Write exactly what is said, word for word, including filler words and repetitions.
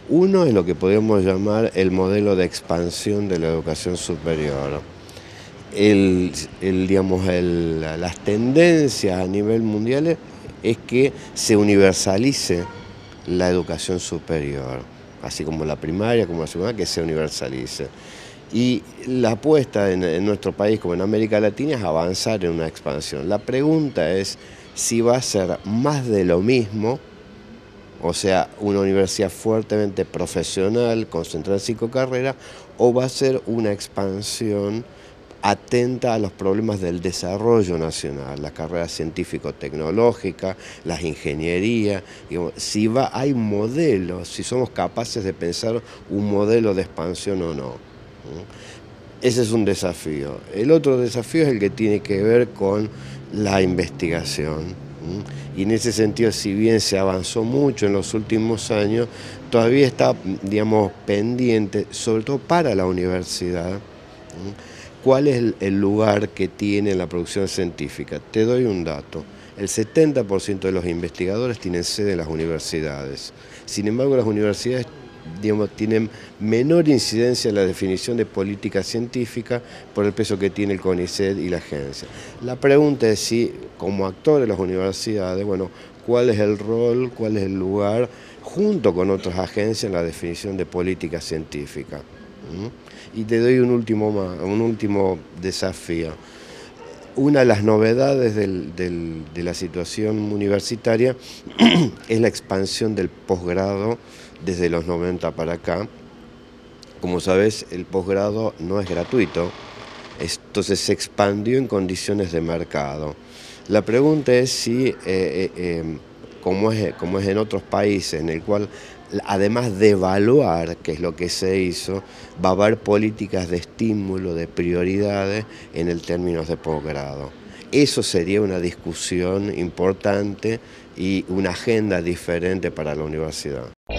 Uno es lo que podemos llamar el modelo de expansión de la educación superior. El, el, digamos, el, las tendencias a nivel mundial es que se universalice la educación superior, así como la primaria, como la secundaria, que se universalice. Y la apuesta en, en nuestro país, como en América Latina, es avanzar en una expansión. La pregunta es si va a ser más de lo mismo, o sea, una universidad fuertemente profesional, concentrada en cinco carreras, o va a ser una expansión atenta a los problemas del desarrollo nacional, las carreras científico-tecnológicas, las ingenierías, digamos, si va, hay modelos, si somos capaces de pensar un modelo de expansión o no. Ese es un desafío. El otro desafío es el que tiene que ver con la investigación. Y en ese sentido, si bien se avanzó mucho en los últimos años, todavía está, digamos, pendiente, sobre todo para la universidad, cuál es el lugar que tiene la producción científica. Te doy un dato. El setenta por ciento de los investigadores tienen sede en las universidades. Sin embargo, las universidades, digamos, tienen menor incidencia en la definición de política científica por el peso que tiene el CONICET y la agencia. La pregunta es si, como actores de las universidades, bueno, cuál es el rol, cuál es el lugar, junto con otras agencias, en la definición de política científica. ¿Mm? Y te doy un último, un último desafío. Una de las novedades del, del, de la situación universitaria es la expansión del posgrado desde los noventa para acá. Como sabes, el posgrado no es gratuito, entonces se expandió en condiciones de mercado. La pregunta es si, eh, eh, eh, como, es, como es en otros países, en el cual además de evaluar, que es lo que se hizo, va a haber políticas de estímulo, de prioridades en el términos de posgrado. Eso sería una discusión importante y una agenda diferente para la universidad.